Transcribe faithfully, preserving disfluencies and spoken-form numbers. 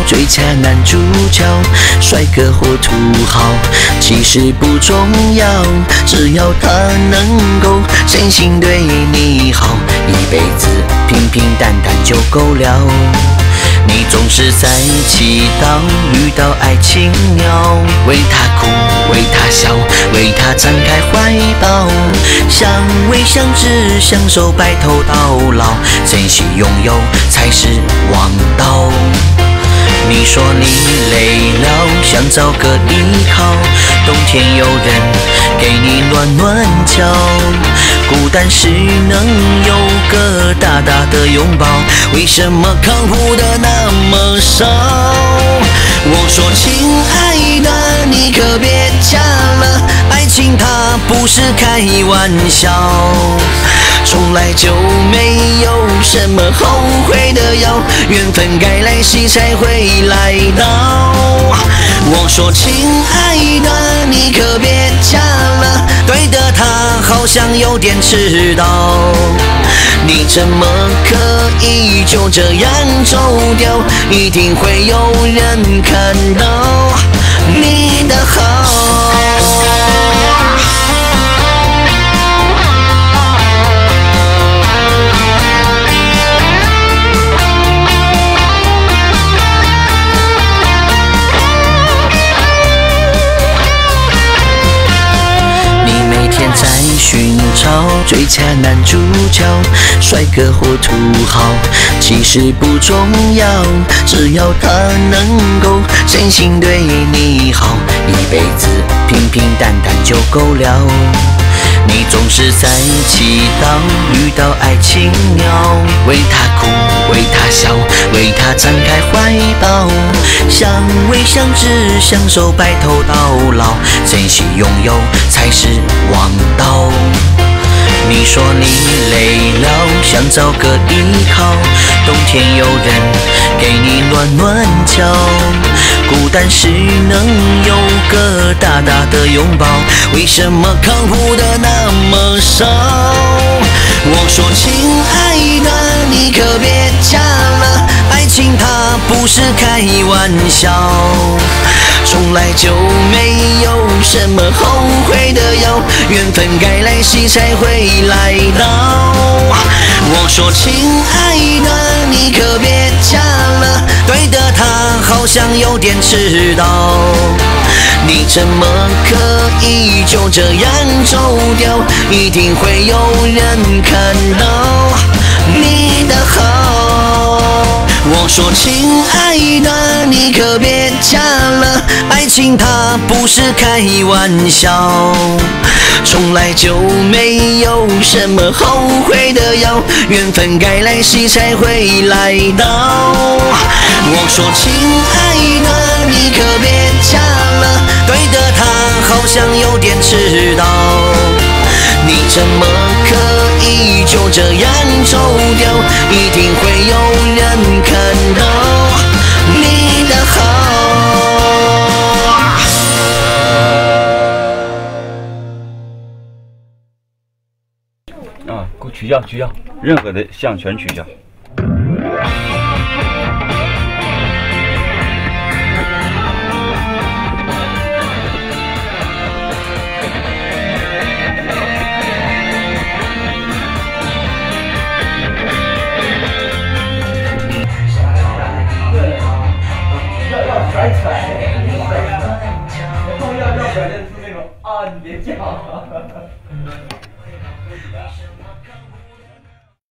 最佳男主角，帅哥或土豪，其实不重要，只要他能够真心对你好，一辈子平平淡淡就够了。你总是在祈祷遇到爱情鸟，为他哭，为他笑，为他展开怀抱，相偎相知，相守白头到老，珍惜拥有才是王道。你说你累了，想找个依靠，冬天有人给你暖暖脚，孤单时能有个大大的拥抱，为什么靠谱的那么少？我说亲爱的，你可别假了，爱情它不是开玩笑，从来就没有什么后悔的药，缘分该来兮才会来到。我说亲爱的，你可别假了，对的他好像有点迟到，你怎么可以就这样走掉？一定会有人看到你的好。在寻找最佳男主角，帅哥或土豪，其实不重要，只要他能够真心对你好，一辈子平平淡淡就够了。你总是在祈祷遇到爱情鸟，为他哭，为他笑，为他展开怀抱，相偎相知，相守白头到老，珍惜拥有才是王道。你说你累了，想找个依靠，冬天有人给你暖暖脚，孤单时能有个大大的拥抱，为什么靠谱的那么少？我说亲爱的，你可别假了，爱情它不是开玩笑，从来就没有什么后悔的药，缘分该来兮才会来到。我说亲爱的，你可别假了，对的他好像有点迟到，你怎么可以就这样走掉？一定会有人看到你的好。我说亲爱的，你可别假了，爱情它不是开玩笑，从来就没有什么后悔的药，缘分该来兮才会来到。我说亲爱的，你可别假了，对的他好像有点迟到，你怎么可以就这样走掉？一定会有人看到你的好。 啊，给我取消取消，任何的项全取消。 甩出来，然后要要表现出那种啊，你别叫。